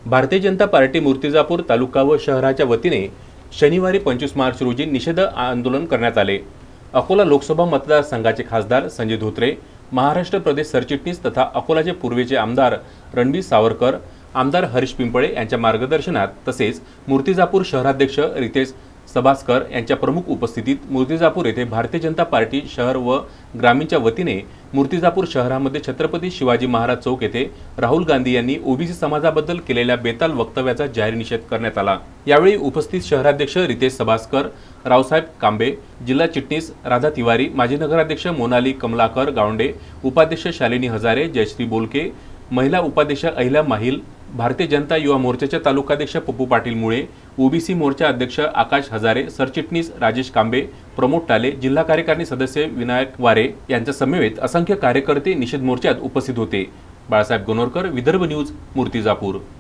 Bharatiya Janata party Murtijapur तालुका व शहराच्या वतीने शनिवारी 25 मार्च रोजी निषेध आंदोलन करण्यात आले। अकोला लोकसभा मतदारसंघाचे खासदार संजय धोत्रे, महाराष्ट्र प्रदेश सरचिटणीस तथा अकोलाचे पूर्वेचे आमदार रणबीर सावरकर, आमदार हरीश पिंपळे यांच्या मार्गदर्शनात तसेच मूर्तिजापूर शहराध्यक्ष रितेश सभासकर यांच्या प्रमुख उपस्थितीत मूर्तिजापूर येथे भारतीय जनता पार्टी शहर व ग्रामीणच्या वतीने मूर्तिजापूर शहरामध्ये छत्रपती शिवाजी महाराज चौक येथे राहुल गांधी यांनी ओबीसी समाजाबद्दल केलेल्या बेताल वक्तव्याचा जाहीर निषेध करण्यात आला। यावेळी उपस्थित शहराध्यक्ष रितेश सभासकर, रावसाहेब कांबे, जिल्हा चिटणीस राधा तिवारी, माजी नगराध्यक्ष मोनाली कमलाकर गावंडे, उपाध्यक्ष शालिनी हजारे, जयश्री बोलके, महिला उपाध्यक्ष अहिल्या माहिल, भारतीय जनता युवा मोर्चाचे तालुकाध्यक्ष पप्पू पाटील मुळे, ओबीसी मोर्चा अध्यक्ष आकाश हजारे, सरचिटणीस राजेश कांबे, प्रमोद टाले, जिल्हा कार्यकारिणी सदस्य विनायक वारे यांच्या समवेत असंख्य कार्यकर्ते निषेध मोर्चात उपस्थित होते। बाळासाहेब गोनोरकर, विदर्भ न्यूज, मूर्तिजापूर।